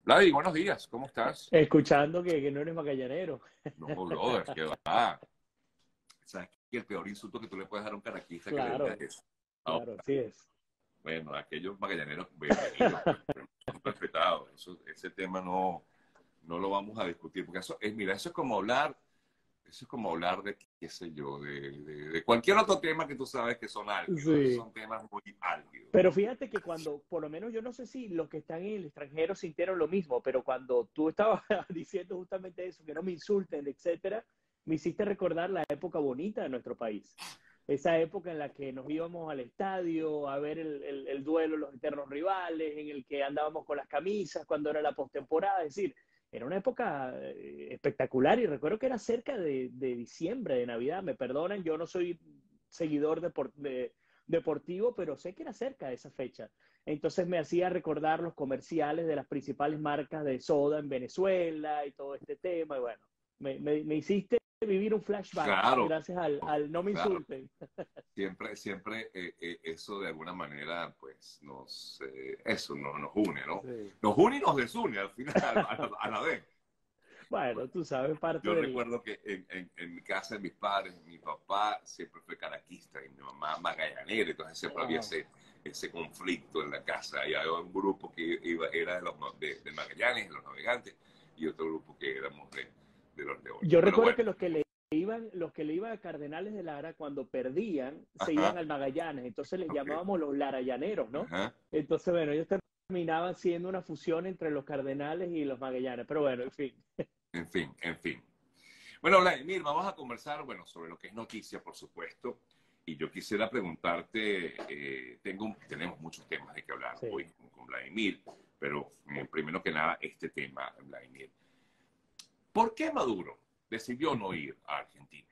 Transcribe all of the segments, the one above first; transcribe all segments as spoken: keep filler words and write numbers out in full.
Vladi, buenos días, ¿cómo estás? Escuchando que, que no eres magallanero. No, brother, ¿qué va? ¿Sabes que el peor insulto que tú le puedes dar a un caraquista que le digas Claro, es, "Ah, claro, así es. bueno, aquellos magallaneros, bienvenidos, pues, pero son respetados. Eso- ese tema no, no lo vamos a discutir, porque eso es, mira, eso es como hablar, eso es como hablar de, qué sé yo, de, de- de cualquier otro tema que tú sabes que son álgidos. Esos Sí. son temas muy álgidos. Pero fíjate que cuando, por lo menos yo no sé si los que están en el extranjero sintieron lo mismo, pero cuando tú estabas diciendo justamente eso, que no me insulten, etcétera, me hiciste recordar la época bonita de nuestro país. Esa época en la que nos íbamos al estadio a ver el, el, el duelo, los eternos rivales, en el que andábamos con las camisas cuando era la postemporada. Es decir, era una época eh, espectacular y recuerdo que era cerca de, de diciembre, de Navidad. Me perdonan, yo no soy seguidor de, de, deportivo, pero sé que era cerca de esa fecha. Entonces me hacía recordar los comerciales de las principales marcas de soda en Venezuela y todo este tema. Y bueno, me, me, me hiciste vivir un flashback Claro, gracias al, al no me claro. insulten. Siempre, siempre eh, eh, eso de alguna manera, pues, nos, eh, eso no, nos une, ¿no? Sí. Nos une y nos desune al final, a la, a la vez. Bueno, tú sabes, parte Yo del... recuerdo que en, en, en mi casa de mis padres, mi papá siempre fue caraquista y mi mamá magallanera, entonces siempre había Wow. ese, ese conflicto en la casa. Y había un grupo que iba, era de, los, no- de, de Magallanes, de los navegantes, y otro grupo que éramos de, de los leones. Yo Pero recuerdo bueno, que los que le iban, los que le iban a Cardenales de Lara, cuando perdían, se iban ajá, al Magallanes. Entonces les ok, llamábamos los larallaneros, ¿no? ajá, Entonces, bueno, ellos terminaban siendo una fusión entre los Cardenales y los Magallanes. Pero bueno, en fin. en fin, en fin. Bueno, Vladimir, vamos a conversar, bueno, sobre lo que es noticia, por supuesto. Y yo quisiera preguntarte, eh, tengo, tenemos muchos temas de que hablar hoy Sí. con, con Vladimir, pero eh, primero que nada, este tema, Vladimir. ¿Por qué Maduro decidió no ir a Argentina?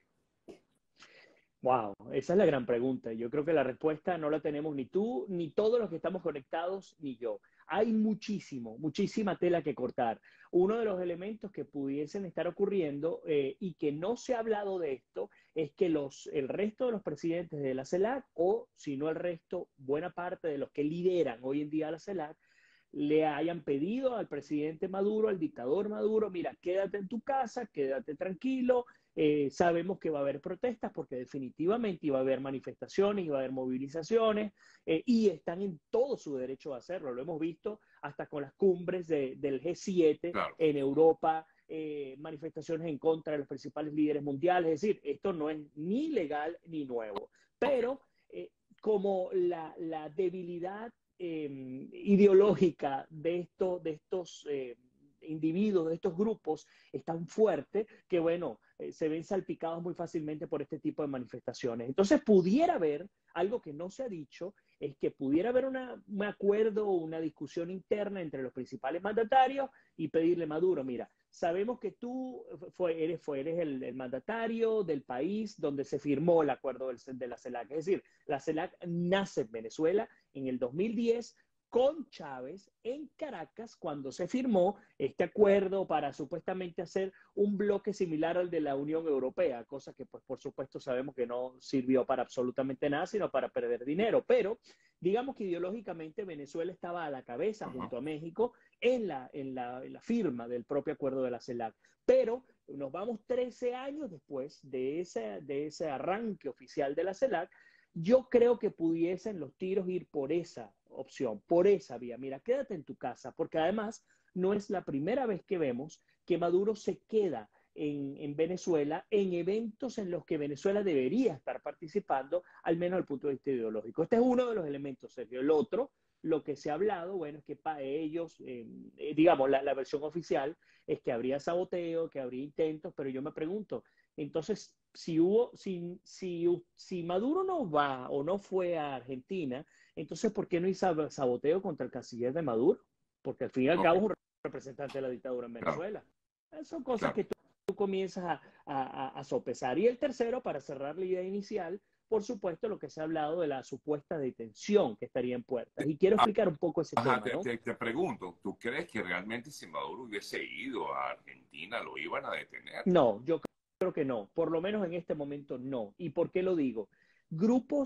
Wow, esa es la gran pregunta. Yo creo que la respuesta no la tenemos ni tú, ni todos los que estamos conectados, ni yo. Hay muchísimo, muchísima tela que cortar. Uno de los elementos que pudiesen estar ocurriendo eh, y que no se ha hablado de esto es que los, el resto de los presidentes de la CELAC, o si no el resto, buena parte de los que lideran hoy en día la CELAC, le hayan pedido al presidente Maduro, al dictador Maduro, mira, quédate en tu casa, quédate tranquilo, eh, sabemos que va a haber protestas porque definitivamente iba a haber manifestaciones, iba a haber movilizaciones eh, y están en todo su derecho a hacerlo. Lo hemos visto hasta con las cumbres de, del G siete Claro, en Europa, eh, manifestaciones en contra de los principales líderes mundiales. Es decir, esto no es ni legal ni nuevo, ok, pero eh, como la, la debilidad eh, ideológica de, esto, de estos eh, individuos, de estos grupos, es tan fuerte que, bueno, eh, se ven salpicados muy fácilmente por este tipo de manifestaciones. Entonces, pudiera haber, algo que no se ha dicho, es que pudiera haber una, un acuerdo o una discusión interna entre los principales mandatarios y pedirle a Maduro, mira, sabemos que tú fue, eres, fue, eres el, el, mandatario del país donde se firmó el acuerdo del, de la CELAC. Es decir, la CELAC nace en Venezuela en el dos mil diez con Chávez en Caracas cuando se firmó este acuerdo para supuestamente hacer un bloque similar al de la Unión Europea, cosa que pues por supuesto sabemos que no sirvió para absolutamente nada, sino para perder dinero. Pero digamos que ideológicamente Venezuela estaba a la cabeza ajá, junto a México en la, en la, en la firma del propio acuerdo de la CELAC. Pero nos vamos trece años después de ese, de ese arranque oficial de la CELAC. Yo creo que pudiesen los tiros ir por esa opción, por esa vía. Mira, quédate en tu casa, porque además no es la primera vez que vemos que Maduro se queda en, en Venezuela en eventos en los que Venezuela debería estar participando, al menos desde el punto de vista ideológico. Este es uno de los elementos, Sergio. El otro, lo que se ha hablado, bueno, es que para ellos, eh, eh, digamos, la, la versión oficial es que habría saboteo, que habría intentos, pero yo me pregunto, entonces, si hubo, si, si, si Maduro no va o no fue a Argentina, entonces, ¿por qué no hizo saboteo contra el canciller de Maduro? Porque al fin y al ok, cabo es un representante de la dictadura en claro, Venezuela. Son cosas claro. que tú, tú comienzas a, a, a, sopesar. Y el tercero, para cerrar la idea inicial, por supuesto, lo que se ha hablado de la supuesta detención que estaría en puertas. Y quiero explicar un poco ese Ajá, tema, te, ¿no? te, te pregunto, ¿tú crees que realmente si Maduro hubiese ido a Argentina lo iban a detener? No, yo creo que no. Por lo menos en este momento no. ¿Y por qué lo digo? Grupos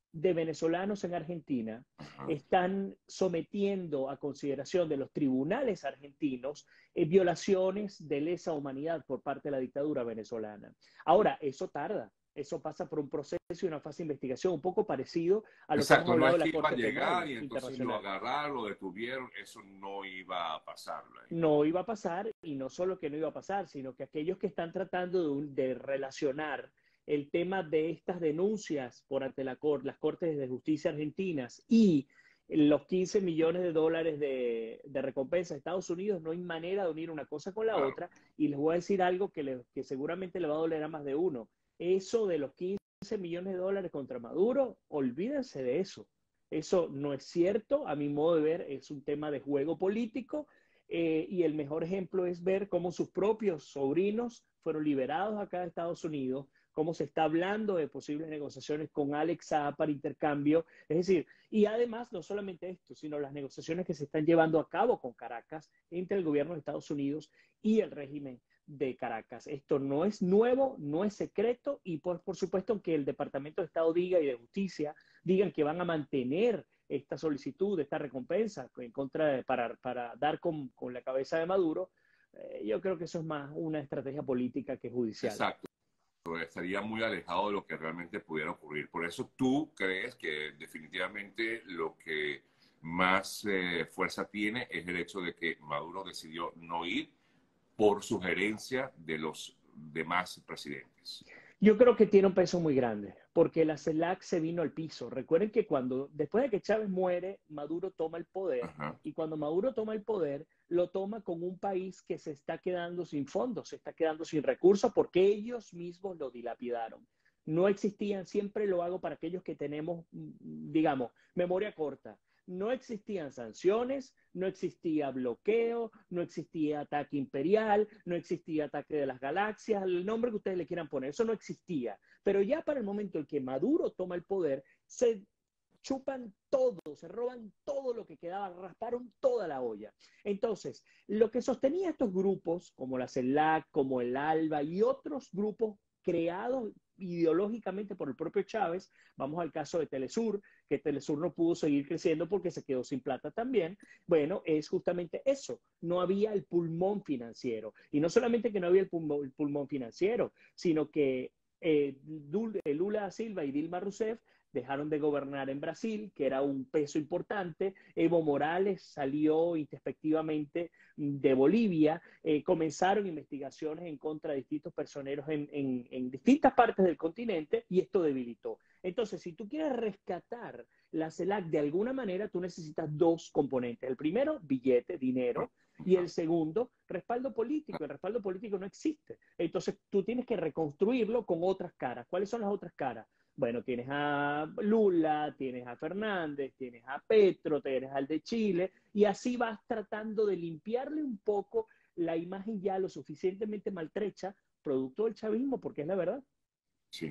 de venezolanos en Argentina Ajá. están sometiendo a consideración de los tribunales argentinos eh, violaciones de lesa humanidad por parte de la dictadura venezolana. Ahora, eso tarda. Eso pasa por un proceso y una fase de investigación un poco parecido a lo que hemos Exacto, no hablado es de la que iba a Corte llegar Penal y entonces lo Internacional. agarraron, lo detuvieron, eso no iba a pasar. No iba a pasar, y no solo que no iba a pasar, sino que aquellos que están tratando de, de relacionar el tema de estas denuncias por ante la cor las Cortes de Justicia argentinas y los quince millones de dólares de, de recompensa de Estados Unidos, no hay manera de unir una cosa con la Claro. otra. Y les voy a decir algo que, le, que seguramente le va a doler a más de uno. Eso de los quince millones de dólares contra Maduro, olvídense de eso. Eso no es cierto, a mi modo de ver, es un tema de juego político. Eh, y el mejor ejemplo es ver cómo sus propios sobrinos fueron liberados acá de Estados Unidos, cómo se está hablando de posibles negociaciones con Alex Saab para intercambio. Es decir, y además no solamente esto, sino las negociaciones que se están llevando a cabo con Caracas entre el gobierno de Estados Unidos y el régimen de Caracas. Esto no es nuevo, no es secreto, y por, por supuesto que el Departamento de Estado diga y de Justicia digan que van a mantener esta solicitud, esta recompensa en contra de, para, para dar con, con la cabeza de Maduro, eh, yo creo que eso es más una estrategia política que judicial. Exacto. Estaría muy alejado de lo que realmente pudiera ocurrir. Por eso tú crees que definitivamente lo que más eh, fuerza tiene es el hecho de que Maduro decidió no ir por sugerencia de los demás presidentes. Yo creo que tiene un peso muy grande, porque la CELAC se vino al piso. Recuerden que cuando, después de que Chávez muere, Maduro toma el poder, Ajá. y cuando Maduro toma el poder, lo toma con un país que se está quedando sin fondos, se está quedando sin recursos, porque ellos mismos lo dilapidaron. No existían, siempre lo hago para aquellos que tenemos, digamos, memoria corta. No existían sanciones, no existía bloqueo, no existía ataque imperial, no existía ataque de las galaxias, el nombre que ustedes le quieran poner, eso no existía. Pero ya para el momento en que Maduro toma el poder, se chupan todo, se roban todo lo que quedaba, rasparon toda la olla. Entonces, lo que sostenía estos grupos, como la CELAC, como el ALBA y otros grupos creados ideológicamente por el propio Chávez, vamos al caso de Telesur, que Telesur no pudo seguir creciendo porque se quedó sin plata también. Bueno, es justamente eso, no había el pulmón financiero. Y no solamente que no había el pulmón, el pulmón financiero, sino que eh, Lula da Silva y Dilma Rousseff dejaron de gobernar en Brasil, que era un peso importante. Evo Morales salió introspectivamente de Bolivia. Eh, comenzaron investigaciones en contra de distintos personeros en, en, en distintas partes del continente, y esto debilitó. Entonces, si tú quieres rescatar la CELAC de alguna manera, tú necesitas dos componentes. El primero, billete, dinero. Y el segundo, respaldo político. El respaldo político no existe. Entonces, tú tienes que reconstruirlo con otras caras. ¿Cuáles son las otras caras? Bueno, tienes a Lula, tienes a Fernández, tienes a Petro, tienes al de Chile, y así vas tratando de limpiarle un poco la imagen ya lo suficientemente maltrecha, producto del chavismo, porque es la verdad. Sí.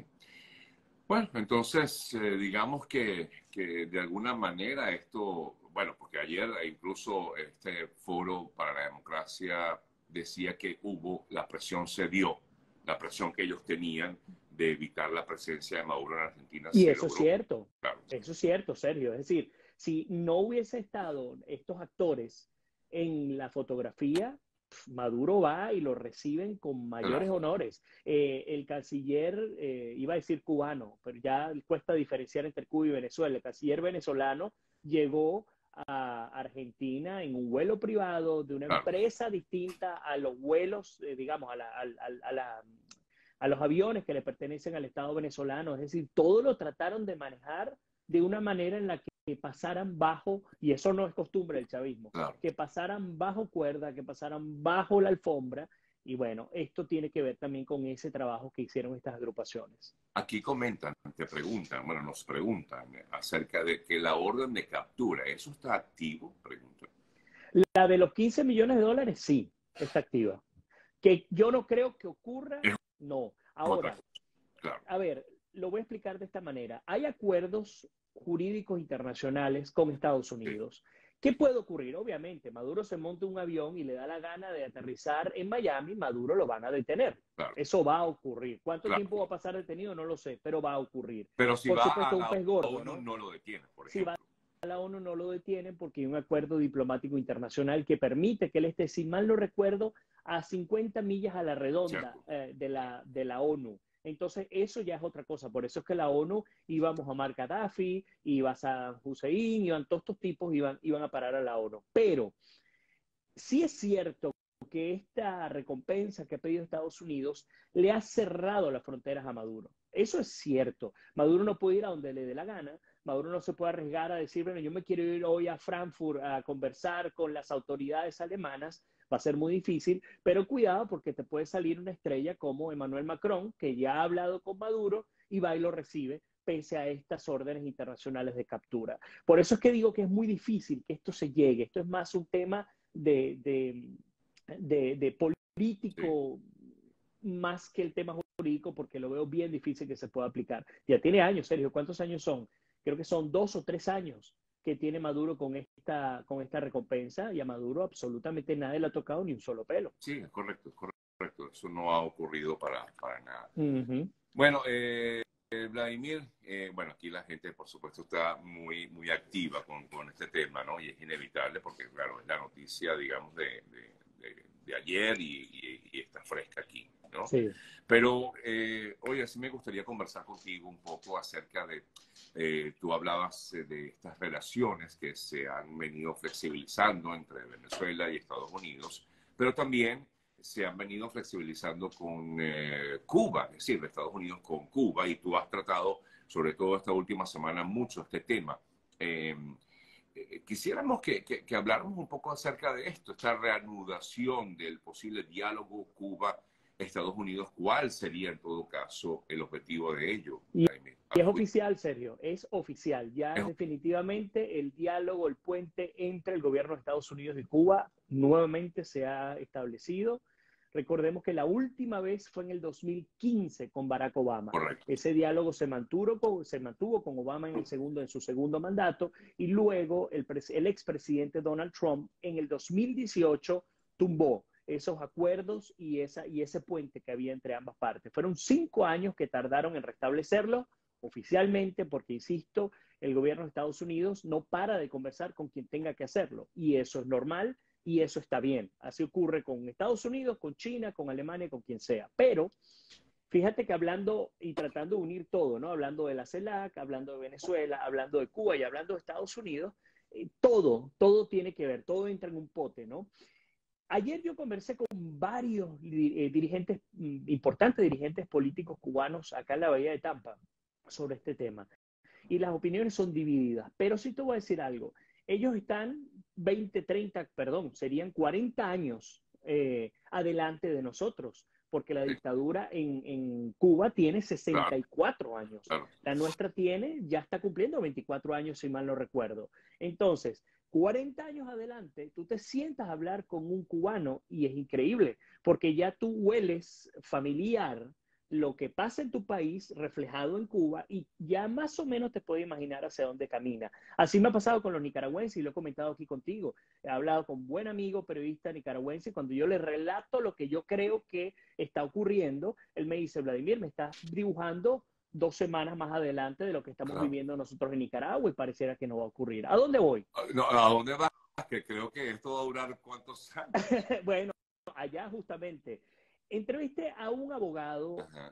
Bueno, entonces, eh, digamos que, que de alguna manera esto, bueno, porque ayer incluso este Foro para la Democracia decía que hubo, la presión se dio, la presión que ellos tenían de evitar la presencia de Maduro en Argentina Y se eso es logró. cierto, Claro. eso es cierto, Sergio. Es decir, si no hubiese estado estos actores en la fotografía, Maduro va y lo reciben con mayores Claro. honores. Eh, el canciller, eh, iba a decir cubano, pero ya cuesta diferenciar entre Cuba y Venezuela. El canciller venezolano llegó a Argentina en un vuelo privado de una Claro. empresa distinta a los vuelos, eh, digamos, a la, a, a, a la a los aviones que le pertenecen al Estado venezolano. Es decir, todo lo trataron de manejar de una manera en la que pasaran bajo, y eso no es costumbre del chavismo, Claro. que pasaran bajo cuerda, que pasaran bajo la alfombra. Y bueno, esto tiene que ver también con ese trabajo que hicieron estas agrupaciones. Aquí comentan, te preguntan, bueno, nos preguntan acerca de que la orden de captura, ¿eso está activo? Preguntan. La de los quince millones de dólares, sí, está activa. Que yo no creo que ocurra, Es no. otra Ahora, cosa, claro. a ver, lo voy a explicar de esta manera. Hay acuerdos jurídicos internacionales con Estados Sí. Unidos ¿Qué puede ocurrir? Obviamente, Maduro se monta un avión y le da la gana de aterrizar en Miami, Maduro lo van a detener. Claro, Eso va a ocurrir. ¿Cuánto claro. tiempo va a pasar detenido? No lo sé, pero va a ocurrir. Pero si Por va supuesto, a un la pez gordo, ONU, ¿no? no lo detiene, por Si va ejemplo. a la ONU, no lo detienen porque hay un acuerdo diplomático internacional que permite que él esté, si mal no recuerdo, a cincuenta millas a la redonda Cierto. eh, de, la, de la ONU. Entonces, eso ya es otra cosa. Por eso es que la ONU iba a Muammar Gaddafi, iba a Saddam Hussein, iban todos estos tipos, iban, iban a parar a la ONU. Pero sí es cierto que esta recompensa que ha pedido Estados Unidos le ha cerrado las fronteras a Maduro. Eso es cierto. Maduro no puede ir a donde le dé la gana. Maduro no se puede arriesgar a decir, bueno, yo me quiero ir hoy a Frankfurt a conversar con las autoridades alemanas. Va a ser muy difícil, pero cuidado porque te puede salir una estrella como Emmanuel Macron, que ya ha hablado con Maduro y va y lo recibe pese a estas órdenes internacionales de captura. Por eso es que digo que es muy difícil que esto se llegue. Esto es más un tema de, de, de, de Sí. político más que el tema jurídico, porque lo veo bien difícil que se pueda aplicar. Ya tiene años, Sergio. ¿Cuántos años son? Creo que son dos o tres años que tiene Maduro con esta, con esta recompensa, y a Maduro absolutamente nadie le ha tocado ni un solo pelo. Sí, es correcto, es correcto. Eso no ha ocurrido para, para nada. Uh-huh. Bueno, eh, eh, Vladimir, eh, bueno, aquí la gente, por supuesto, está muy, muy activa con, con este tema, ¿no? Y es inevitable porque, claro, es la noticia, digamos, de, de, de, de ayer y, y, y está fresca aquí, ¿no? Sí. Pero, eh, oye, sí me gustaría conversar contigo un poco acerca de, eh, tú hablabas eh, de estas relaciones que se han venido flexibilizando entre Venezuela y Estados Unidos, pero también se han venido flexibilizando con eh, Cuba, es decir, de Estados Unidos con Cuba, y tú has tratado, sobre todo esta última semana, mucho este tema. Eh, eh, quisiéramos que, que, que habláramos un poco acerca de esto, esta reanudación del posible diálogo Cuba-Estados Unidos. ¿Cuál sería, en todo caso, el objetivo de ello, Y Vladimir? es oficial, Sergio, es oficial. Ya Es- definitivamente el diálogo, el puente entre el gobierno de Estados Unidos y Cuba nuevamente se ha establecido. Recordemos que la última vez fue en el dos mil quince con Barack Obama. correcto. Ese diálogo se mantuvo con, se mantuvo con Obama en, el segundo, en su segundo mandato, y luego el, el expresidente Donald Trump en el dos mil dieciocho tumbó esos acuerdos y, esa, y ese puente que había entre ambas partes. Fueron cinco años que tardaron en restablecerlo oficialmente, porque, insisto, el gobierno de Estados Unidos no para de conversar con quien tenga que hacerlo, y eso es normal y eso está bien. Así ocurre con Estados Unidos, con China, con Alemania, con quien sea. Pero fíjate que hablando y tratando de unir todo, ¿no? Hablando de la CELAC, hablando de Venezuela, hablando de Cuba y hablando de Estados Unidos, eh, todo, todo tiene que ver, todo entra en un pote, ¿no? Ayer yo conversé con varios eh, dirigentes, importantes dirigentes políticos cubanos acá en la Bahía de Tampa sobre este tema. Y las opiniones son divididas. Pero sí te voy a decir algo. Ellos están veinte, treinta, perdón, serían cuarenta años eh, adelante de nosotros, porque la Sí, dictadura en, en Cuba tiene claro, sesenta y cuatro años. claro. La nuestra tiene, ya está cumpliendo veinticuatro años, si mal no recuerdo. Entonces, cuarenta años adelante, tú te sientas a hablar con un cubano y es increíble, porque ya tú hueles familiar lo que pasa en tu país reflejado en Cuba, y ya más o menos te puedes imaginar hacia dónde camina. Así me ha pasado con los nicaragüenses y lo he comentado aquí contigo. He hablado con un buen amigo periodista nicaragüense. Cuando yo le relato lo que yo creo que está ocurriendo, él me dice: Vladimir, me estás dibujando dos semanas más adelante de lo que estamos Claro. viviendo nosotros en Nicaragua, y pareciera que no va a ocurrir. ¿A dónde voy? No, ¿a dónde vas? Que creo que esto va a durar cuántos años. Bueno, allá justamente entrevisté a un abogado Ajá.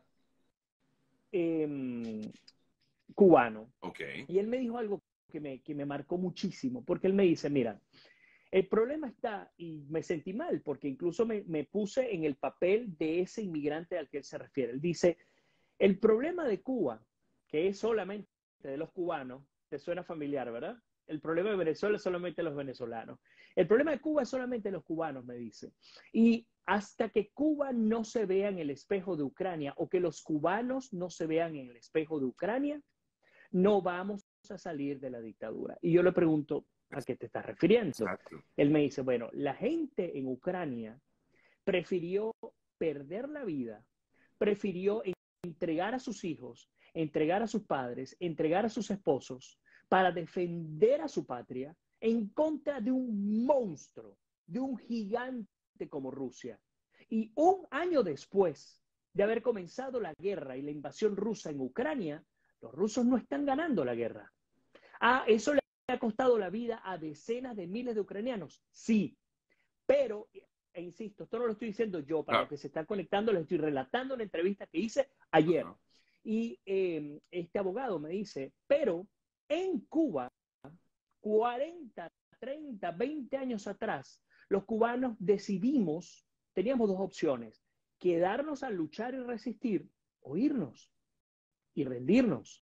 eh, cubano, Ok. y él me dijo algo que me, que me marcó muchísimo, porque él me dice: mira, el problema está, y me sentí mal, porque incluso me, me puse en el papel de ese inmigrante al que él se refiere. Él dice: el problema de Cuba, que es solamente de los cubanos, te suena familiar, ¿verdad? El problema de Venezuela es solamente los venezolanos. El problema de Cuba es solamente los cubanos, me dice. Y hasta que Cuba no se vea en el espejo de Ucrania, o que los cubanos no se vean en el espejo de Ucrania, no vamos a salir de la dictadura. Y yo le pregunto: ¿a qué te estás refiriendo? Exacto. Él me dice: bueno, la gente en Ucrania prefirió perder la vida, prefirió entregar a sus hijos, entregar a sus padres, entregar a sus esposos para defender a su patria, en contra de un monstruo, de un gigante como Rusia. Y un año después de haber comenzado la guerra y la invasión rusa en Ucrania, los rusos no están ganando la guerra. Ah, ¿eso le ha costado la vida a decenas de miles de ucranianos? Sí, pero, e insisto, esto no lo estoy diciendo yo, para Claro. los que se están conectando, les estoy relatando una entrevista que hice ayer. Ajá. Y eh, este abogado me dice, pero en Cuba, cuarenta, treinta, veinte años atrás, los cubanos decidimos, teníamos dos opciones, quedarnos a luchar y resistir o irnos y rendirnos.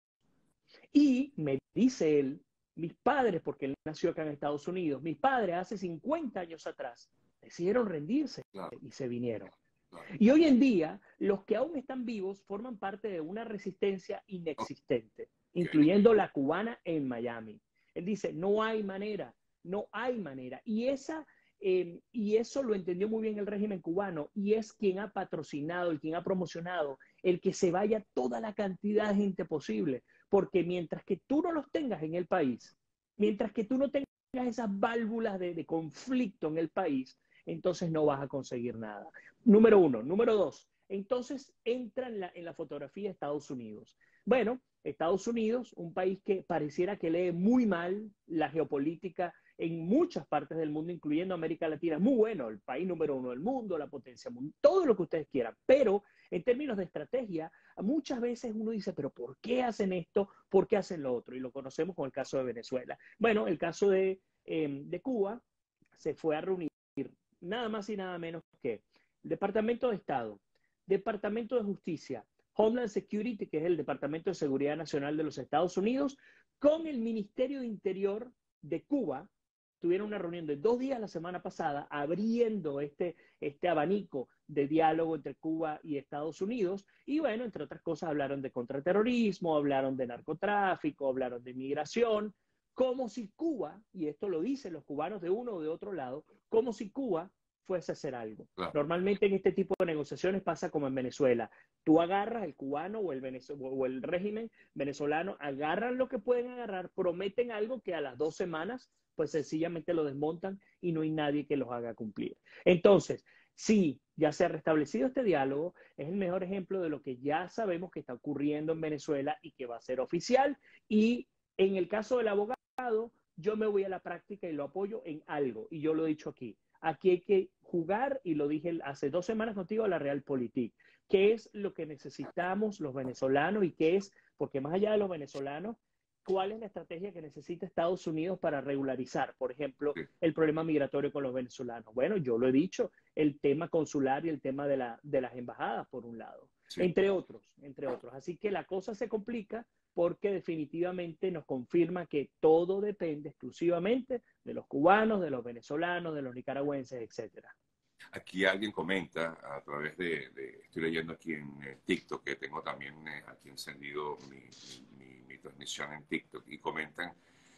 Y me dice él, mis padres, porque él nació acá en Estados Unidos, mis padres hace cincuenta años atrás decidieron rendirse Claro, y se vinieron. claro. Y hoy en día, los que aún están vivos forman parte de una resistencia inexistente, Okay. incluyendo la cubana en Miami. Él dice, no hay manera, no hay manera. Y, esa, eh, y eso lo entendió muy bien el régimen cubano y es quien ha patrocinado, el quien ha promocionado el que se vaya toda la cantidad de gente posible. Porque mientras que tú no los tengas en el país, mientras que tú no tengas esas válvulas de, de conflicto en el país, entonces no vas a conseguir nada. Número uno. Número dos, entonces entra en la, en la fotografía Estados Unidos. Bueno, Estados Unidos, un país que pareciera que lee muy mal la geopolítica en muchas partes del mundo, incluyendo América Latina, muy bueno, el país número uno del mundo, la potencia mundial, todo lo que ustedes quieran, pero en términos de estrategia, muchas veces uno dice, pero ¿por qué hacen esto? ¿Por qué hacen lo otro? Y lo conocemos con el caso de Venezuela. Bueno, el caso de, eh, de Cuba se fue a reunir nada más y nada menos que el Departamento de Estado, Departamento de Justicia, Homeland Security, que es el Departamento de Seguridad Nacional de los Estados Unidos, con el Ministerio de Interior de Cuba. Tuvieron una reunión de dos días la semana pasada, abriendo este, este abanico de diálogo entre Cuba y Estados Unidos. Y bueno, entre otras cosas, hablaron de contraterrorismo, hablaron de narcotráfico, hablaron de migración, como si Cuba, y esto lo dicen los cubanos de uno o de otro lado, como si Cuba fuese a hacer algo. Claro. Normalmente en este tipo de negociaciones pasa como en Venezuela. Tú agarras el cubano o el, venezol o el régimen venezolano, agarran lo que pueden agarrar, prometen algo que a las dos semanas pues sencillamente lo desmontan y no hay nadie que los haga cumplir. Entonces, sí, ya se ha restablecido este diálogo, es el mejor ejemplo de lo que ya sabemos que está ocurriendo en Venezuela y que va a ser oficial. Y en el caso del abogado, yo me voy a la práctica y lo apoyo en algo, y yo lo he dicho aquí. Aquí hay que jugar, y lo dije hace dos semanas contigo, a la Realpolitik. ¿Qué es lo que necesitamos los venezolanos y qué es, porque más allá de los venezolanos, cuál es la estrategia que necesita Estados Unidos para regularizar, por ejemplo, Sí. el problema migratorio con los venezolanos? Bueno, yo lo he dicho, el tema consular y el tema de, la, de las embajadas, por un lado, Sí. entre otros, entre otros. Así que la cosa se complica porque definitivamente nos confirma que todo depende exclusivamente de los cubanos, de los venezolanos, de los nicaragüenses, etcétera. Aquí alguien comenta a través de, de estoy leyendo aquí en eh, TikTok, que tengo también eh, aquí encendido mi, mi, mi, mi transmisión en TikTok, y comentan,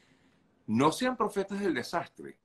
no sean profetas del desastre.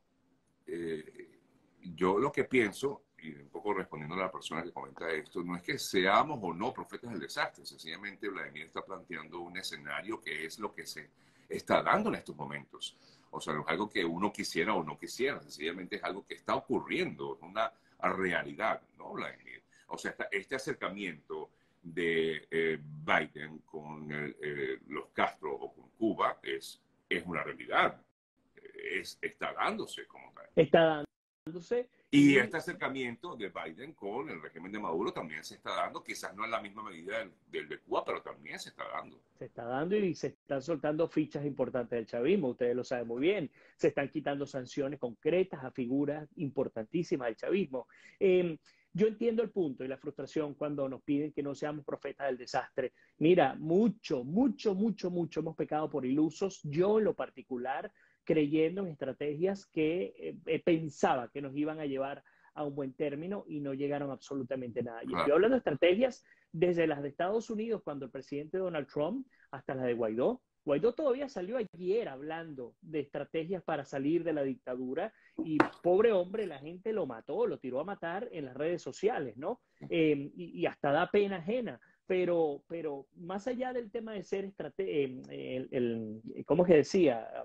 Eh, yo lo que pienso, y un poco respondiendo a la persona que comenta esto, no es que seamos o no profetas del desastre, sencillamente Vladimir está planteando un escenario que es lo que se está dando en estos momentos. O sea, no es algo que uno quisiera o no quisiera, sencillamente es algo que está ocurriendo, una realidad, ¿no, Vladimir? O sea, este acercamiento de eh, Biden con el, eh, los Castro o con Cuba es, es una realidad, es, está dándose como tal. Está dándose. Y Y este acercamiento de Biden con el régimen de Maduro también se está dando, quizás no en la misma medida del, del de Cuba, pero también se está dando. se está dando y se están soltando fichas importantes del chavismo, ustedes lo saben muy bien. Se están quitando sanciones concretas a figuras importantísimas del chavismo. Eh, yo entiendo el punto y la frustración cuando nos piden que no seamos profetas del desastre. Mira, mucho, mucho, mucho, mucho hemos pecado por ilusos. Yo en lo particular, creyendo en estrategias que eh, pensaba que nos iban a llevar a un buen término y no llegaron absolutamente a nada. Y estoy Claro. hablando de estrategias desde las de Estados Unidos, cuando el presidente Donald Trump, hasta las de Guaidó. Guaidó todavía salió ayer hablando de estrategias para salir de la dictadura y pobre hombre, la gente lo mató, lo tiró a matar en las redes sociales, ¿no? Eh, y, y hasta da pena ajena. Pero, pero más allá del tema de ser estratega, eh, el, el, ¿cómo es que decía?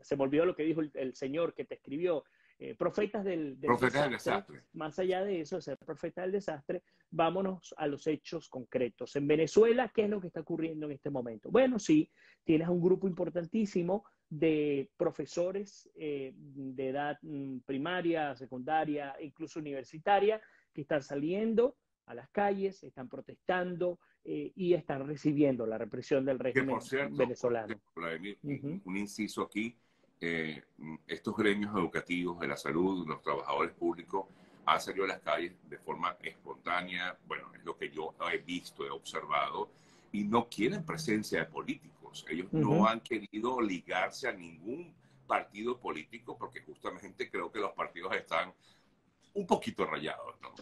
se me olvidó lo que dijo el, el señor que te escribió, eh, profetas del, del Profetas del desastre. desastre. Más allá de eso, de ser profeta del desastre, vámonos a los hechos concretos. En Venezuela, ¿qué es lo que está ocurriendo en este momento? Bueno, sí, tienes un grupo importantísimo de profesores eh, de edad mm, primaria, secundaria, incluso universitaria, que están saliendo a las calles, están protestando eh, y están recibiendo la represión del Que por régimen cierto, por venezolano. cierto, Vladimir, Uh -huh. un, un inciso aquí, eh, estos gremios educativos de la salud, los trabajadores públicos, han salido a las calles de forma espontánea, bueno, es lo que yo he visto, he observado, y no quieren presencia de políticos. Ellos uh -huh. no han querido ligarse a ningún partido político porque justamente creo que los partidos están un poquito rayados, ¿no?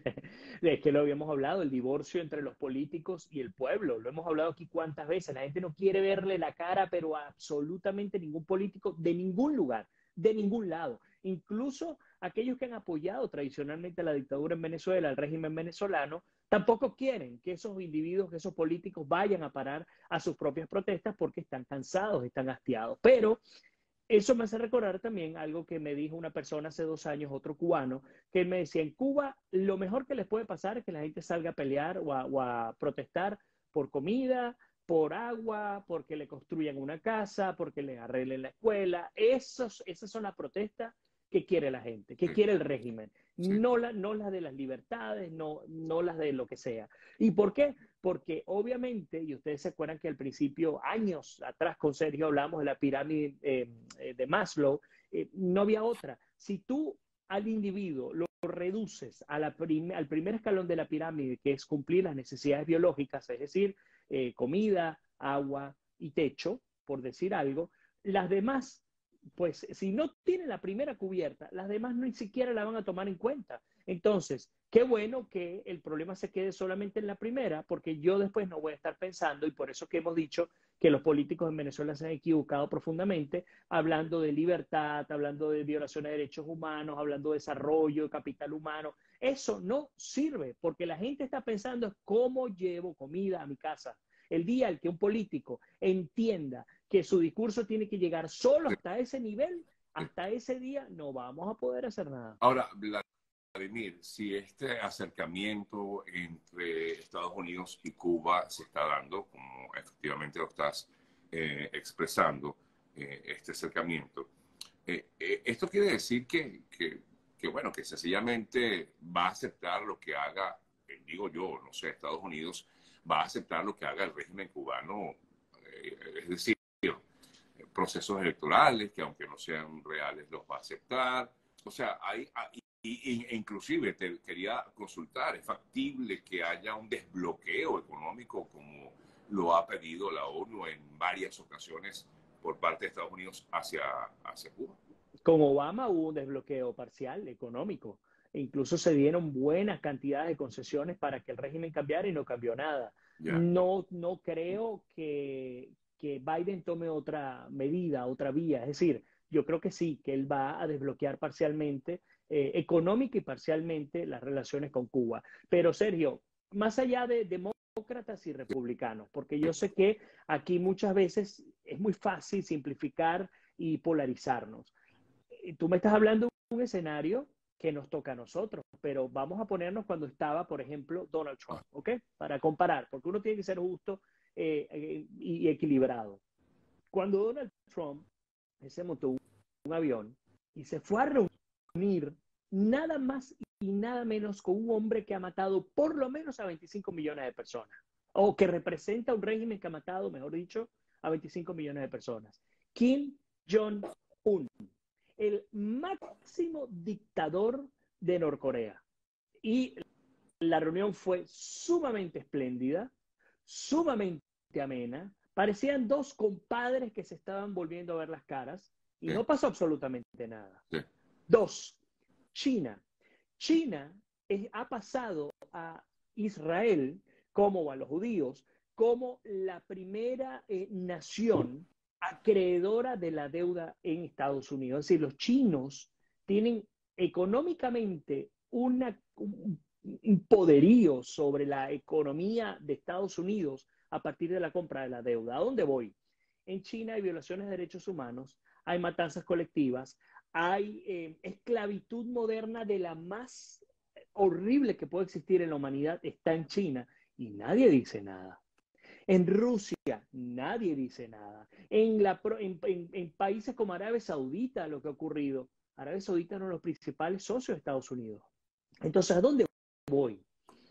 Es que lo habíamos hablado, el divorcio entre los políticos y el pueblo. Lo hemos hablado aquí cuántas veces. La gente no quiere verle la cara, pero a absolutamente ningún político de ningún lugar, de ningún lado. Incluso aquellos que han apoyado tradicionalmente la dictadura en Venezuela, el régimen venezolano, tampoco quieren que esos individuos, que esos políticos vayan a parar a sus propias protestas porque están cansados, están hastiados. Pero eso me hace recordar también algo que me dijo una persona hace dos años, otro cubano, que él me decía, en Cuba lo mejor que les puede pasar es que la gente salga a pelear o a, o a protestar por comida, por agua, porque le construyan una casa, porque le arreglen la escuela. Esos, esas son las protestas que quiere la gente, que Sí. quiere el régimen. Sí. No, la, no las de las libertades, no, no las de lo que sea. ¿Y por qué? Porque obviamente, y ustedes se acuerdan que al principio, años atrás con Sergio hablamos de la pirámide eh, de Maslow, eh, no había otra. Si tú al individuo lo reduces a la prim al primer escalón de la pirámide, que es cumplir las necesidades biológicas, es decir, eh, comida, agua y techo, por decir algo, las demás, pues si no tienen la primera cubierta, las demás ni siquiera la van a tomar en cuenta. Entonces, qué bueno que el problema se quede solamente en la primera, porque yo después no voy a estar pensando, y por eso que hemos dicho que los políticos en Venezuela se han equivocado profundamente, hablando de libertad, hablando de violación de derechos humanos, hablando de desarrollo, de capital humano. Eso no sirve, porque la gente está pensando es cómo llevo comida a mi casa. El día en que un político entienda que su discurso tiene que llegar solo hasta ese nivel, hasta ese día no vamos a poder hacer nada. Ahora, Vladimir, si este acercamiento entre Estados Unidos y Cuba se está dando, como efectivamente lo estás eh, expresando, eh, este acercamiento, eh, eh, esto quiere decir que, que, que, bueno, que sencillamente va a aceptar lo que haga, eh, digo yo, no sé, Estados Unidos va a aceptar lo que haga el régimen cubano, eh, es decir, procesos electorales que aunque no sean reales los va a aceptar. O sea, hay, hay y, e inclusive te quería consultar, ¿es factible que haya un desbloqueo económico como lo ha pedido la ONU en varias ocasiones por parte de Estados Unidos hacia, hacia Cuba? Con Obama hubo un desbloqueo parcial económico. E incluso se dieron buenas cantidades de concesiones para que el régimen cambiara y no cambió nada. Yeah. No, no creo que, que Biden tome otra medida, otra vía. Es decir, yo creo que sí, que él va a desbloquear parcialmente, eh, económica y parcialmente, las relaciones con Cuba. Pero Sergio, más allá de demócratas y republicanos, porque yo sé que aquí muchas veces es muy fácil simplificar y polarizarnos. Tú me estás hablando de un escenario que nos toca a nosotros, pero vamos a ponernos cuando estaba, por ejemplo, Donald Trump, ¿ok? Para comparar, porque uno tiene que ser justo eh, eh, y equilibrado. Cuando Donald Trump se montó un, un avión y se fue a reunir nada más y nada menos con un hombre que ha matado por lo menos a veinticinco millones de personas, o que representa un régimen que ha matado, mejor dicho, a veinticinco millones de personas. Kim Jong-un, el máximo dictador de Norcorea. Y la reunión fue sumamente espléndida, sumamente amena. Parecían dos compadres que se estaban volviendo a ver las caras y sí. No pasó absolutamente nada. Sí. Dos, China. China es, ha pasado a Israel como a los judíos como la primera eh, nación acreedora de la deuda en Estados Unidos. Es decir, los chinos tienen económicamente una, un, un poderío sobre la economía de Estados Unidos a partir de la compra de la deuda. ¿A dónde voy? En China hay violaciones de derechos humanos, hay matanzas colectivas, hay eh, esclavitud moderna de la más horrible que puede existir en la humanidad, está en China y nadie dice nada. En Rusia nadie dice nada. En, la, en, en, en países como Arabia Saudita lo que ha ocurrido, Arabia Saudita es uno de los principales socios de Estados Unidos. Entonces, ¿a dónde voy?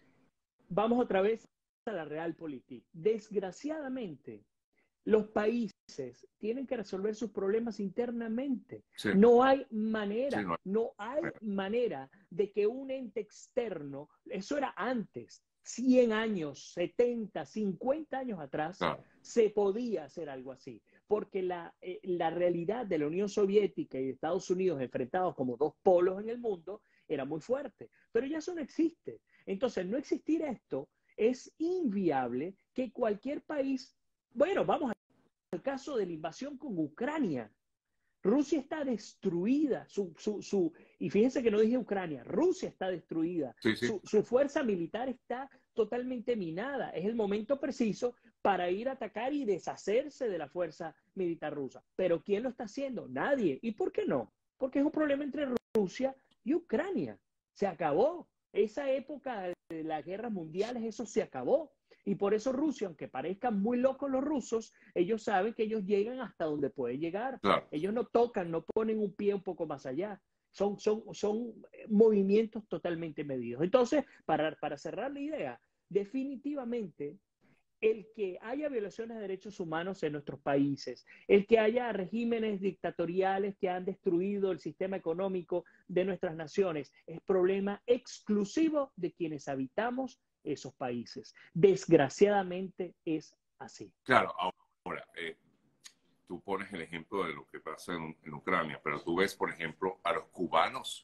Vamos otra vez a la realpolitik. Desgraciadamente, los países tienen que resolver sus problemas internamente. Sí. No hay manera, sí, no. no hay manera de que un ente externo, eso era antes, cien años, setenta, cincuenta años atrás, claro, se podía hacer algo así. Porque la, eh, la realidad de la Unión Soviética y de Estados Unidos enfrentados como dos polos en el mundo era muy fuerte. Pero ya eso no existe. Entonces, no existir esto es inviable que cualquier país, bueno, vamos al caso de la invasión con Ucrania. Rusia está destruida, su, su, su, y fíjense que no dije Ucrania, Rusia está destruida, sí, sí. Su, su fuerza militar está totalmente minada. Es el momento preciso para ir a atacar y deshacerse de la fuerza militar rusa. Pero ¿quién lo está haciendo? Nadie. ¿Y por qué no? Porque es un problema entre Rusia y Ucrania. Se acabó. Esa época de las guerras mundiales, eso se acabó. Y por eso Rusia, aunque parezcan muy locos los rusos, ellos saben que ellos llegan hasta donde pueden llegar. Claro. Ellos no tocan, no ponen un pie un poco más allá. Son, son, son movimientos totalmente medidos. Entonces, para, para cerrar la idea, definitivamente el que haya violaciones de derechos humanos en nuestros países, el que haya regímenes dictatoriales que han destruido el sistema económico de nuestras naciones, es problema exclusivo de quienes habitamos esos países. Desgraciadamente es así. Claro, ahora, eh, tú pones el ejemplo de lo que pasa en, en Ucrania, pero tú ves, por ejemplo, a los cubanos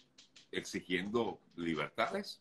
exigiendo libertades,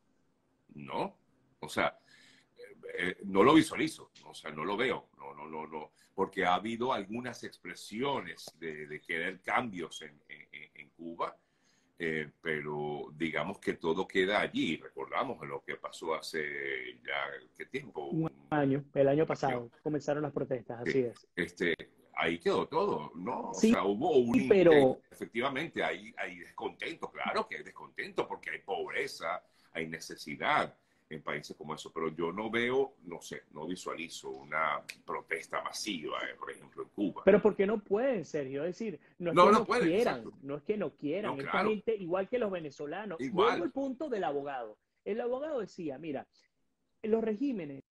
¿no? O sea, eh, no lo visualizo, o sea, no lo veo, no, no, no, no, porque ha habido algunas expresiones de, de querer cambios en, en, en Cuba, eh, pero digamos que todo queda allí. Recordamos lo que pasó hace ya, ¿qué tiempo? Un año, el año pasado, año. comenzaron las protestas, así eh, es. Este, ahí quedó todo, ¿no? Sí, o sea, hubo un pero... intento, efectivamente, hay, hay descontento, claro que hay descontento, porque hay pobreza, hay necesidad en países como eso, pero yo no veo, no sé, no visualizo una protesta masiva, eh, por ejemplo, en Cuba. Pero porque no pueden, Sergio, es decir, no es no, que no, no pueden, quieran, exacto. no es que no quieran, No, esta claro. gente, igual que los venezolanos, Igual. vuelvo al punto del abogado. El abogado decía, mira, los regímenes,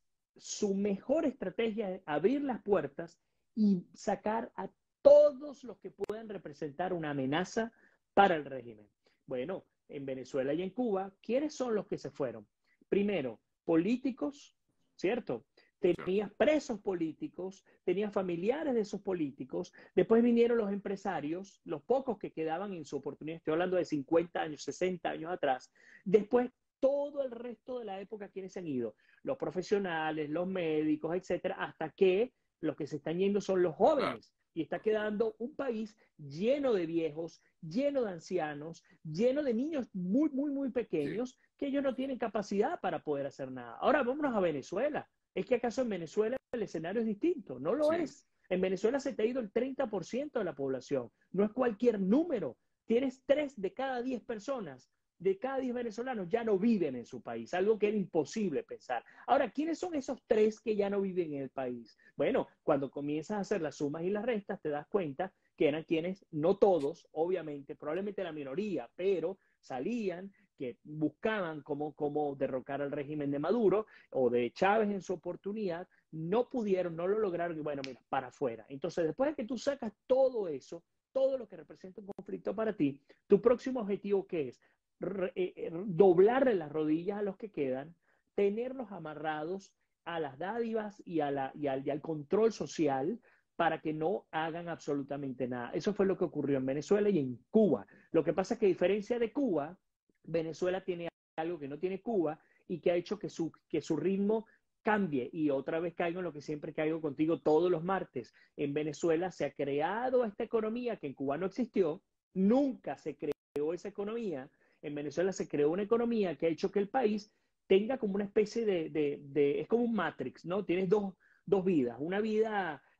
su mejor estrategia es abrir las puertas y sacar a todos los que puedan representar una amenaza para el régimen. Bueno, en Venezuela y en Cuba, ¿quiénes son los que se fueron? Primero, políticos, ¿cierto? Tenías presos políticos, tenías familiares de esos políticos, después vinieron los empresarios, los pocos que quedaban en su oportunidad, estoy hablando de cincuenta años, sesenta años atrás, después todo el resto de la época, ¿quiénes se han ido? Los profesionales, los médicos, etcétera, hasta que los que se están yendo son los jóvenes. Y está quedando un país lleno de viejos, lleno de ancianos, lleno de niños muy, muy, muy pequeños, sí, que ellos no tienen capacidad para poder hacer nada. Ahora vámonos a Venezuela. ¿Es que acaso en Venezuela el escenario es distinto? No lo sí. es. En Venezuela se te ha ido el treinta por ciento de la población. No es cualquier número. Tienes tres de cada diez personas, de cada diez venezolanos ya no viven en su país, algo que era imposible pensar. Ahora, ¿quiénes son esos tres que ya no viven en el país? Bueno, cuando comienzas a hacer las sumas y las restas, te das cuenta que eran quienes, no todos, obviamente, probablemente la minoría, pero salían, que buscaban cómo, cómo derrocar al régimen de Maduro o de Chávez en su oportunidad, no pudieron, no lo lograron, y bueno, mira, para afuera. Entonces, después de que tú sacas todo eso, todo lo que representa un conflicto para ti, tu próximo objetivo, ¿qué es? Re, eh, doblarle las rodillas a los que quedan, tenerlos amarrados a las dádivas y, a la, y, al, y al control social para que no hagan absolutamente nada. Eso fue lo que ocurrió en Venezuela y en Cuba. Lo que pasa es que a diferencia de Cuba, Venezuela tiene algo que no tiene Cuba y que ha hecho que su, que su ritmo cambie. Y otra vez caigo en lo que siempre caigo contigo todos los martes. En Venezuela se ha creado esta economía que en Cuba no existió, nunca se creó esa economía. En Venezuela se creó una economía que ha hecho que el país tenga como una especie de, de, de es como un Matrix, ¿no? Tienes dos, dos vidas, una vida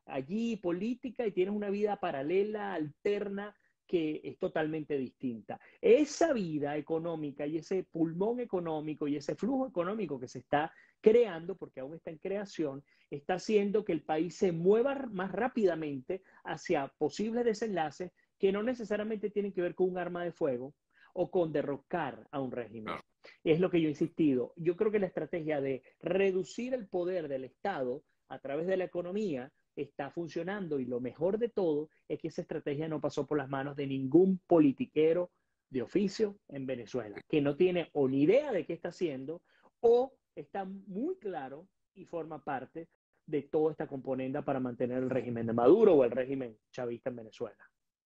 allí política y tienes una vida paralela, alterna, que es totalmente distinta. Esa vida económica y ese pulmón económico y ese flujo económico que se está creando, porque aún está en creación, está haciendo que el país se mueva más rápidamente hacia posibles desenlaces que no necesariamente tienen que ver con un arma de fuego o con derrocar a un régimen. Claro. Es lo que yo he insistido. Yo creo que la estrategia de reducir el poder del Estado a través de la economía está funcionando, y lo mejor de todo es que esa estrategia no pasó por las manos de ningún politiquero de oficio en Venezuela, que no tiene o ni idea de qué está haciendo o está muy claro y forma parte de toda esta componenda para mantener el régimen de Maduro o el régimen chavista en Venezuela.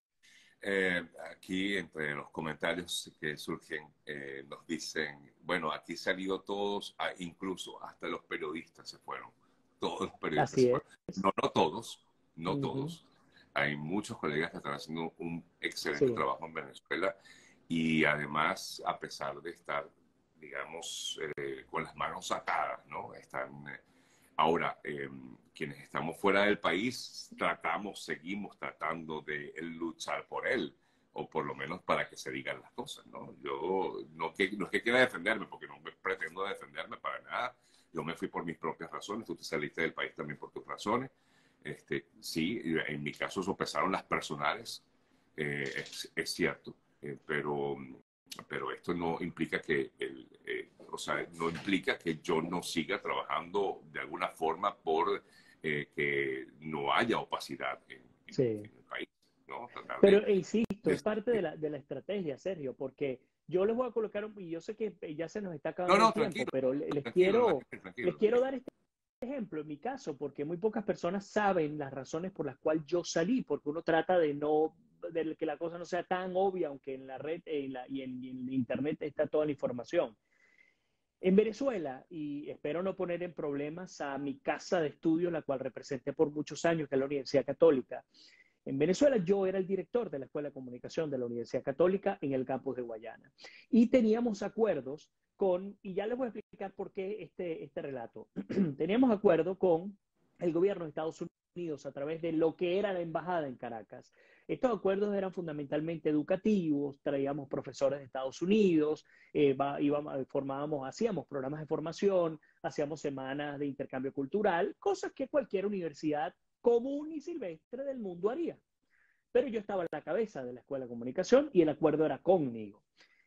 Eh, aquí entre los comentarios que surgen eh, nos dicen, bueno, aquí se han ido todos, a, incluso hasta los periodistas se fueron, todos los periodistas Así se es. fueron. No, no todos, no Uh -huh. todos. Hay muchos colegas que están haciendo un excelente Sí. trabajo en Venezuela y además, a pesar de estar, digamos, eh, con las manos atadas, ¿no? Están... Eh, Ahora, eh, quienes estamos fuera del país, tratamos, seguimos tratando de luchar por él, o por lo menos para que se digan las cosas, ¿no? Yo no, que, no es que quiera defenderme, porque no me pretendo defenderme para nada. Yo me fui por mis propias razones, tú te saliste del país también por tus razones. Este, sí, en mi caso sopesaron las personales, eh, es, es cierto, eh, pero... pero esto no implica que el, eh, o sea, no implica que yo no siga trabajando de alguna forma por eh, que no haya opacidad en, en, Sí. en el país, ¿no? Tratar Pero de, insisto, de, es parte de la, de la estrategia, Sergio, porque yo les voy a colocar, un, y yo sé que ya se nos está no, acabando no, el tiempo, tranquilo, pero les tranquilo, quiero, tranquilo, les tranquilo. quiero dar este ejemplo en mi caso, porque muy pocas personas saben las razones por las cuales yo salí, porque uno trata de no, de que la cosa no sea tan obvia, aunque en la red en la, y, en, y en internet está toda la información. En Venezuela, y espero no poner en problemas a mi casa de estudio, la cual representé por muchos años, que es la Universidad Católica. En Venezuela yo era el director de la Escuela de Comunicación de la Universidad Católica en el campus de Guayana. Y teníamos acuerdos con, y ya les voy a explicar por qué este, este relato, teníamos acuerdo con el gobierno de Estados Unidos a través de lo que era la embajada en Caracas. Estos acuerdos eran fundamentalmente educativos, traíamos profesores de Estados Unidos, eh, va, íbamos, formábamos, hacíamos programas de formación, hacíamos semanas de intercambio cultural, cosas que cualquier universidad común y silvestre del mundo haría. Pero yo estaba en la cabeza de la Escuela de Comunicación y el acuerdo era conmigo.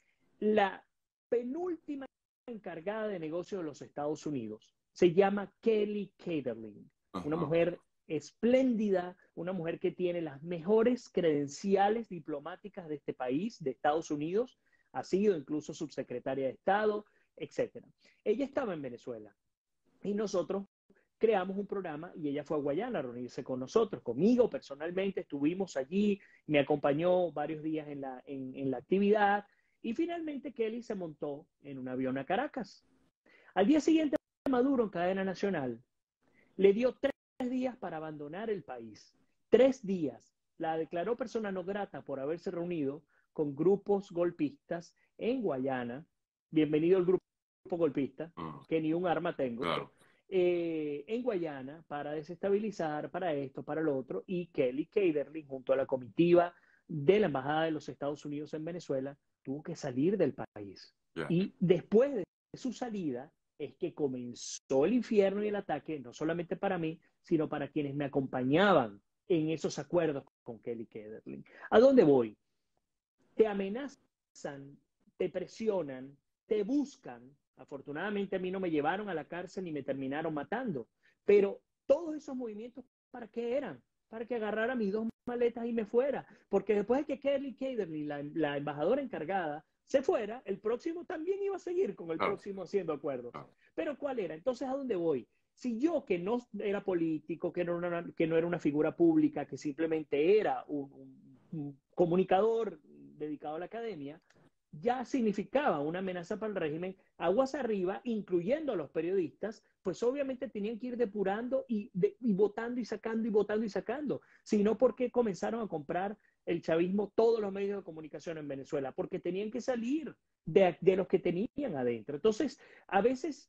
La penúltima encargada de negocios de los Estados Unidos se llama Kelly Caterling, una Uh-huh. mujer espléndida, una mujer que tiene las mejores credenciales diplomáticas de este país, de Estados Unidos, ha sido incluso subsecretaria de Estado, etcétera. Ella estaba en Venezuela y nosotros creamos un programa y ella fue a Guayana a reunirse con nosotros, conmigo personalmente, estuvimos allí, me acompañó varios días en la, en, en la actividad y finalmente Kelly se montó en un avión a Caracas. Al día siguiente, Maduro, en cadena nacional, le dio tres días para abandonar el país. Tres días. La declaró persona no grata por haberse reunido con grupos golpistas en Guayana. Bienvenido al grupo golpista, Uh-huh. que ni un arma tengo. Claro. Eh, en Guayana para desestabilizar, para esto, para lo otro, y Kelly Caterling, junto a la comitiva de la Embajada de los Estados Unidos en Venezuela, tuvo que salir del país. Yeah. Y después de su salida es que comenzó el infierno y el ataque, no solamente para mí, sino para quienes me acompañaban en esos acuerdos con Kelly Caterling. ¿A dónde voy? Te amenazan, te presionan, te buscan. Afortunadamente a mí no me llevaron a la cárcel ni me terminaron matando, pero todos esos movimientos, ¿para qué eran? Para que agarrara mis dos maletas y me fuera, porque después de que Kelly Caterling, la, la embajadora encargada, se fuera, el próximo también iba a seguir con el Claro. próximo haciendo acuerdos. Claro. Pero ¿cuál era? Entonces, ¿a dónde voy? Si yo, que no era político, que no era una, que no era una figura pública, que simplemente era un, un, un comunicador dedicado a la academia, ya significaba una amenaza para el régimen, aguas arriba, incluyendo a los periodistas, pues obviamente tenían que ir depurando y, de, y votando y sacando y votando y sacando, sino porque comenzaron a comprar el chavismo todos los medios de comunicación en Venezuela, porque tenían que salir de, de los que tenían adentro. Entonces, a veces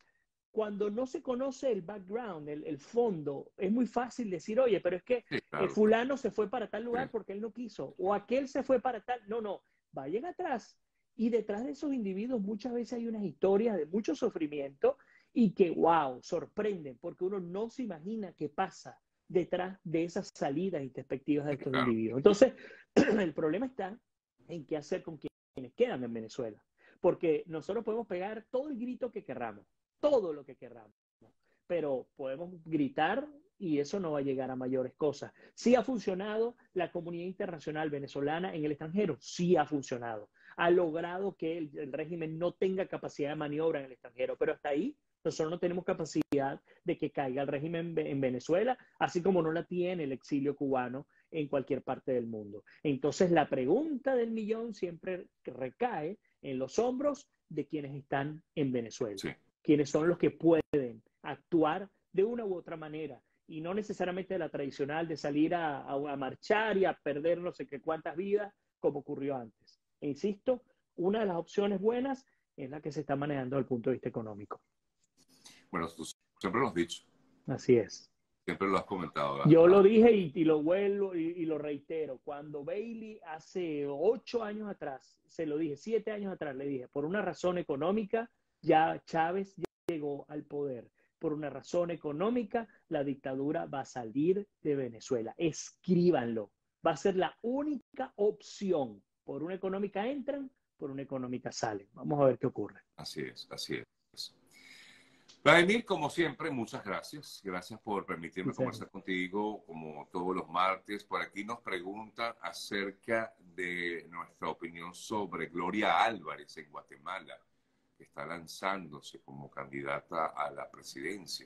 cuando no se conoce el background, el, el fondo, es muy fácil decir, oye, pero es que Sí, eh, claro, claro. fulano se fue para tal Sí, lugar porque él no quiso, o aquel se fue para tal. No, no, vayan atrás. Y detrás de esos individuos muchas veces hay unas historias de mucho sufrimiento y que, wow, sorprenden, porque uno no se imagina qué pasa detrás de esas salidas y perspectivas de sí, estos claro. individuos. Entonces, el problema está en qué hacer con quienes quedan en Venezuela, porque nosotros podemos pegar todo el grito que querramos, todo lo que querramos, pero podemos gritar y eso no va a llegar a mayores cosas. Sí ha funcionado la comunidad internacional venezolana en el extranjero, sí ha funcionado. Ha logrado que el, el régimen no tenga capacidad de maniobra en el extranjero, pero hasta ahí nosotros no tenemos capacidad de que caiga el régimen en Venezuela, así como no la tiene el exilio cubano en cualquier parte del mundo. Entonces, la pregunta del millón siempre recae en los hombros de quienes están en Venezuela, Sí. quienes son los que pueden actuar de una u otra manera y no necesariamente la tradicional de salir a, a, a marchar y a perder no sé qué cuántas vidas como ocurrió antes. E insisto, una de las opciones buenas es la que se está manejando desde el punto de vista económico. Bueno, tú siempre lo has dicho, Así es. siempre lo has comentado. La, Yo lo la, dije y, y lo vuelvo y, y, lo reitero. Cuando Bailey hace ocho años atrás, se lo dije, siete años atrás, le dije, por una razón económica, ya Chávez llegó al poder. Por una razón económica, la dictadura va a salir de Venezuela. Escríbanlo. Va a ser la única opción. Por una económica entran, por una económica salen. Vamos a ver qué ocurre. así es, así es. Vladimir, como siempre, muchas gracias. Gracias por permitirme Sí, conversar contigo como todos los martes. Por aquí nos preguntan acerca de nuestra opinión sobre Gloria Álvarez en Guatemala, que está lanzándose como candidata a la presidencia.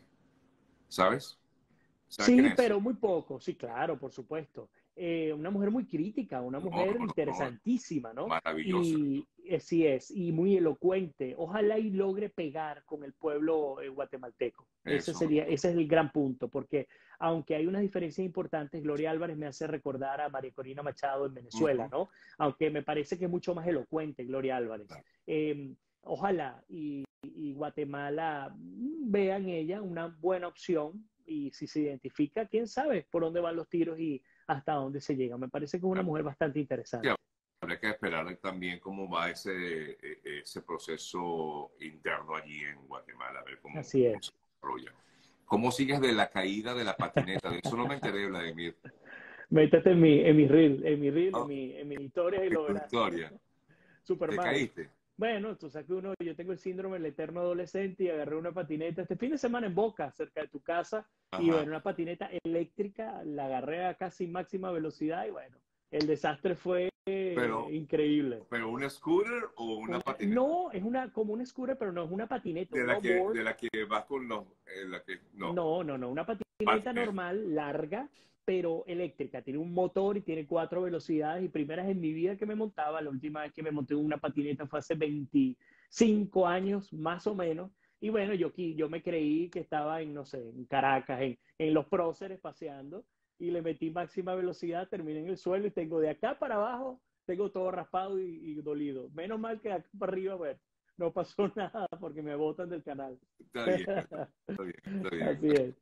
¿Sabes? ¿Sabes quién sí, es? pero muy poco, sí, claro, por supuesto. Eh, una mujer muy crítica, una No, mujer no, no, no. interesantísima, ¿no? Maravillosa. Y así es, y muy elocuente. Ojalá y logre pegar con el pueblo eh, guatemalteco. Ese Eso me sería, gusta. ese es el gran punto, porque aunque hay unas diferencias importantes, Gloria Álvarez me hace recordar a María Corina Machado en Venezuela, Uh-huh. ¿no? Aunque me parece que es mucho más elocuente Gloria Álvarez. Eh, ojalá y, y Guatemala vea en ella una buena opción y si se identifica, quién sabe por dónde van los tiros y hasta dónde se llega. Me parece que es una mujer bastante Sí, interesante. habrá que esperar también cómo va ese, ese proceso interno allí en Guatemala, a ver cómo, Así cómo es. se desarrolla. ¿Cómo sigues de la caída de la patineta? De eso no me enteré, Vladimir. Métete en mi, en mi reel, en mi reel, en Oh, mi, en mi historia y en lo tu verás. historia. Súper ¿Te mal. caíste? Bueno, tú sabes que uno, yo tengo el síndrome del eterno adolescente y agarré una patineta este fin de semana en Boca, cerca de tu casa, y Ajá. bueno, una patineta eléctrica, la agarré a casi máxima velocidad y bueno, el desastre fue eh, Pero, increíble. pero ¿un scooter o una Una, patineta? no, es una como un scooter, pero no es una patineta, De un la que, longboard. de la que vas con los, eh, la que, no, No, no, no, una patineta patineta. normal, larga, pero eléctrica. Tiene un motor y tiene cuatro velocidades y primeras en mi vida que me montaba. La última vez que me monté una patineta fue hace veinticinco años, más o menos. Y bueno, yo, yo me creí que estaba en, no sé, en Caracas, en, en los próceres paseando y le metí máxima velocidad, terminé en el suelo y tengo de acá para abajo, tengo todo raspado y, y dolido. Menos mal que de acá para arriba, bueno, no pasó nada porque me botan del canal. Está bien, está bien, está bien. Así es.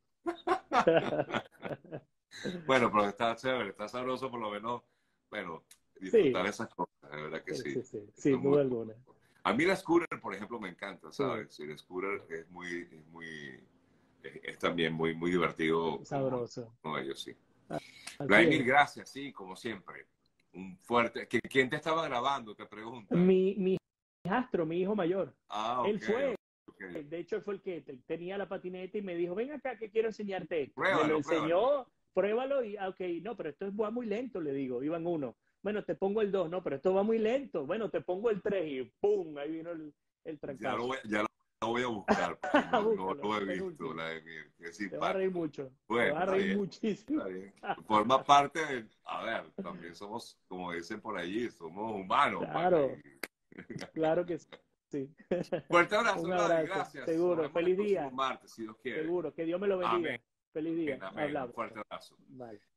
Bueno, pero está chévere, está sabroso por lo menos, bueno, disfrutar Sí, esas cosas, de verdad que sí, sí. sí, sí, Eso sin es muy... duda alguna. A mí la scooter, por ejemplo, me encanta, Sí, ¿sabes? El scooter es muy, es muy, es, es también muy, muy divertido como, sabroso. como ellos, sí. Así Vladimir, es. gracias, sí, como siempre. Un fuerte... ¿Qui- ¿Quién te estaba grabando? Te preguntan. Mi, mi hijastro, mi hijo mayor, Ah, él ok, fue, ok. de hecho, él fue el que te- tenía la patineta y me dijo, ven acá que quiero enseñarte esto. Me lo Pruébalo, pruébalo. enseñó, pruébalo y, ah, ok, no, pero esto va muy lento, le digo, iban uno. Bueno, te pongo el dos, no, pero esto va muy lento. Bueno, te pongo el tres y ¡pum! Ahí vino el, el Ya lo trancazo. voy, ya lo, lo voy a buscar, porque no, no Búscalo, lo he visto, penúltimo. Vladimir. Qué Te vas a reír simpático. mucho, te Bueno, vas a está reír bien. muchísimo. Está bien. Forma parte de, a ver, también somos, como dicen por allí, somos humanos, pana. Claro, Y... claro que sí. Fuerte abrazo, Un Vladi, abrazo, gracias. Nos seguro. vemos el Feliz próximo día, martes, si Dios quiere. seguro. Que Dios me lo Amén, bendiga. Feliz día. amén, amén. Un Hablamos. fuerte abrazo. Vale.